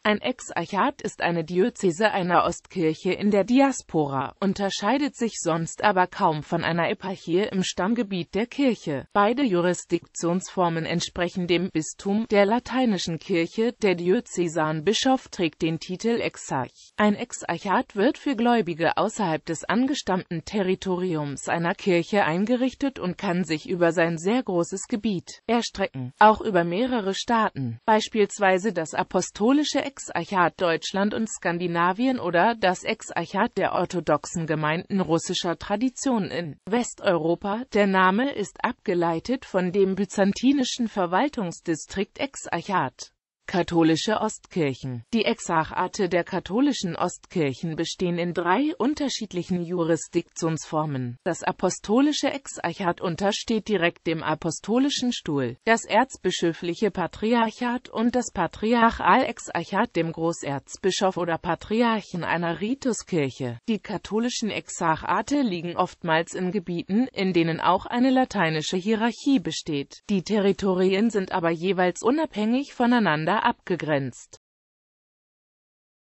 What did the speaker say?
Ein Exarchat ist eine Diözese einer Ostkirche in der Diaspora, unterscheidet sich sonst aber kaum von einer Eparchie im Stammgebiet der Kirche. Beide Jurisdiktionsformen entsprechen dem Bistum der lateinischen Kirche, der Diözesanbischof trägt den Titel Exarch. Ein Exarchat wird für Gläubige außerhalb des angestammten Territoriums einer Kirche eingerichtet und kann sich über sein sehr großes Gebiet erstrecken, auch über mehrere Staaten, beispielsweise das apostolische Exarchat Deutschland und Skandinavien oder das Exarchat der orthodoxen Gemeinden russischer Tradition in Westeuropa. Der Name ist abgeleitet von dem byzantinischen Verwaltungsdistrikt Exarchat. Katholische Ostkirchen. Die Exarchate der katholischen Ostkirchen bestehen in 3 unterschiedlichen Jurisdiktionsformen. Das apostolische Exarchat untersteht direkt dem Apostolischen Stuhl, das erzbischöfliche Patriarchat und das Patriarchalexarchat dem Großerzbischof oder Patriarchen einer Rituskirche. Die katholischen Exarchate liegen oftmals in Gebieten, in denen auch eine lateinische Hierarchie besteht. Die Territorien sind aber jeweils unabhängig voneinander abgegrenzt.